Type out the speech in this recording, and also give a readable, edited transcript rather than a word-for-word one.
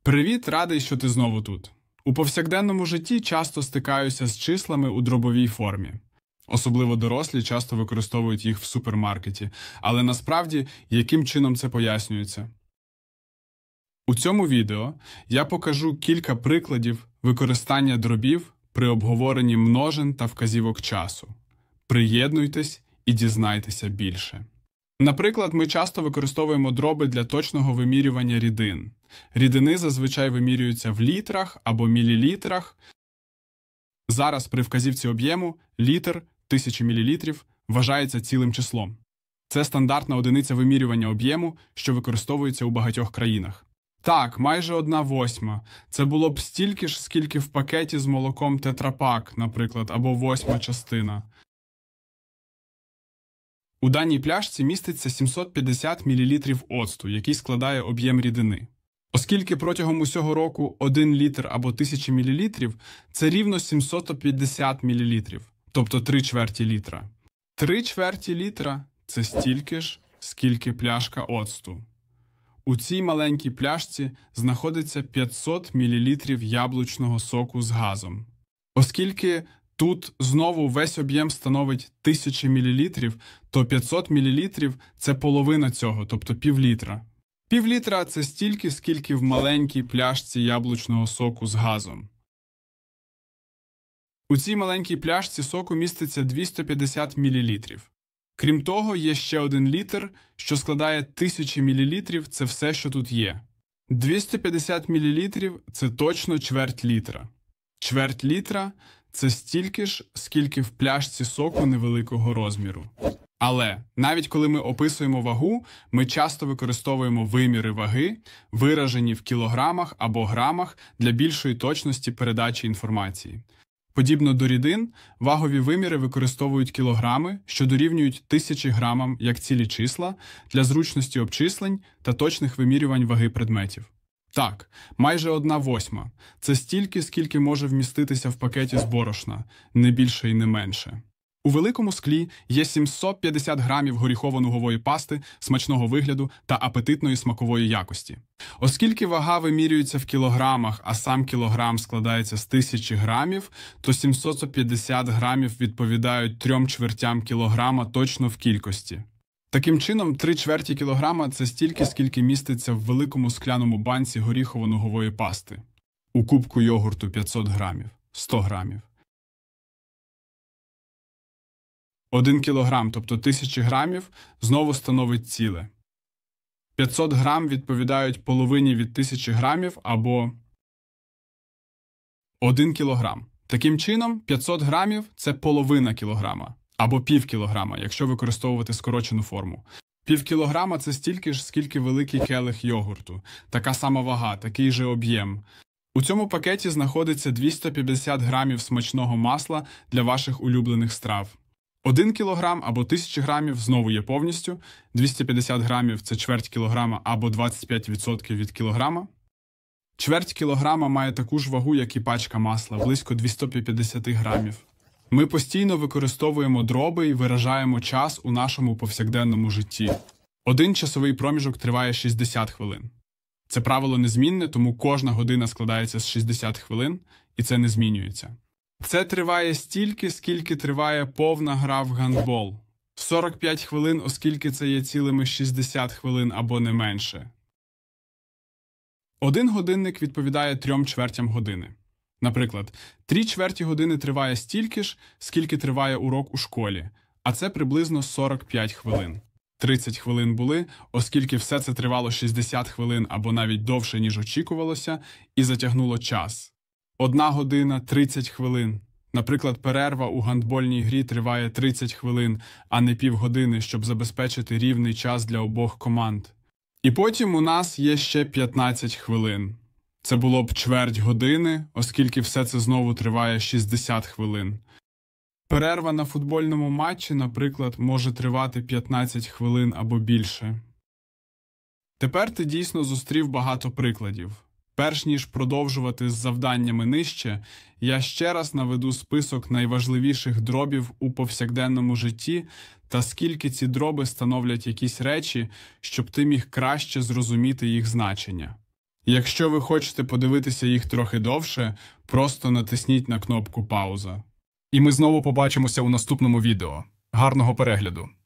Привіт, радий, що ти знову тут. У повсякденному житті часто стикаюся з числами у дробовій формі. Особливо дорослі часто використовують їх в супермаркеті. Але насправді, яким чином це пояснюється? У цьому відео я покажу кілька прикладів використання дробів при обговоренні множин та вказівок часу. Приєднуйтесь і дізнайтеся більше. Наприклад, ми часто використовуємо дроби для точного вимірювання рідин. Рідини зазвичай вимірюються в літрах або мілілітрах. Зараз при вказівці об'єму літр 1000 мл вважається цілим числом. Це стандартна одиниця вимірювання об'єму, що використовується у багатьох країнах. Так, майже 1/8. Це було б стільки ж, скільки в пакеті з молоком тетрапак, наприклад, або 8 частина. У даній пляшці міститься 750 мл оцту, який складає об'єм рідини. Оскільки протягом усього року 1 літр або 1000 мл – це рівно 750 мл, тобто 3/4 літра. 3/4 літра – це стільки ж, скільки пляшка оцту. У цій маленькій пляшці знаходиться 500 мл яблучного соку з газом. Оскільки тут знову весь об'єм становить 1000 мл, то 500 мл – це половина цього, тобто півлітра. Півлітра – це стільки, скільки в маленькій пляшці яблучного соку з газом. У цій маленькій пляшці соку міститься 250 мл. Крім того, є ще 1 літр, що складає 1000 мл – це все, що тут є. 250 мл – це точно чверть літра. Чверть літра – це стільки ж, скільки в пляшці соку невеликого розміру. Але навіть коли ми описуємо вагу, ми часто використовуємо виміри ваги, виражені в кілограмах або грамах для більшої точності передачі інформації. Подібно до рідин, вагові виміри використовують кілограми, що дорівнюють 1000 грамам як цілі числа, для зручності обчислень та точних вимірювань ваги предметів. Так, майже 1/8. Це стільки, скільки може вміститися в пакеті з борошна, не більше і не менше. У великому склі є 750 грамів горіхово-нугової пасти смачного вигляду та апетитної смакової якості. Оскільки вага вимірюється в кілограмах, а сам кілограм складається з 1000 грамів, то 750 грамів відповідають 3/4 кілограма точно в кількості. Таким чином, 3/4 кілограма – це стільки, скільки міститься в великому скляному банці горіхово-нугової пасти. У кубку йогурту 500 грамів, 100 грамів. 1 кілограм, тобто 1000 грамів, знову становить ціле. 500 грам відповідають половині від 1000 грамів або 1 кілограм. Таким чином, 500 грамів – це половина кілограма або пів кілограма, якщо використовувати скорочену форму. Пів кілограма – це стільки ж, скільки великий келих йогурту. Така сама вага, такий же об'єм. У цьому пакеті знаходиться 250 грамів смачного масла для ваших улюблених страв. 1 кілограм або 1000 грамів знову є повністю, 250 грамів – це чверть кілограма або 25% від кілограма. Чверть кілограма має таку ж вагу, як і пачка масла, близько 250 грамів. Ми постійно використовуємо дроби і виражаємо час у нашому повсякденному житті. 1 часовий проміжок триває 60 хвилин. Це правило незмінне, тому кожна година складається з 60 хвилин, і це не змінюється. Це триває стільки, скільки триває повна гра в гандбол. 45 хвилин, оскільки це є цілими 60 хвилин або не менше. 1 годинник відповідає 3/4 години. Наприклад, 3/4 години триває стільки ж, скільки триває урок у школі, а це приблизно 45 хвилин. 30 хвилин були, оскільки все це тривало 60 хвилин або навіть довше, ніж очікувалося, і затягнуло час. 1 година – 30 хвилин. Наприклад, перерва у гандбольній грі триває 30 хвилин, а не півгодини, щоб забезпечити рівний час для обох команд. І потім у нас є ще 15 хвилин. Це було б чверть години, оскільки все це знову триває 60 хвилин. Перерва на футбольному матчі, наприклад, може тривати 15 хвилин або більше. Тепер ти дійсно зустрів багато прикладів. Перш ніж продовжувати з завданнями нижче, я ще раз наведу список найважливіших дробів у повсякденному житті та скільки ці дроби становлять якісь речі, щоб ти міг краще зрозуміти їх значення. Якщо ви хочете подивитися їх трохи довше, просто натисніть на кнопку «Пауза». І ми знову побачимося у наступному відео. Гарного перегляду!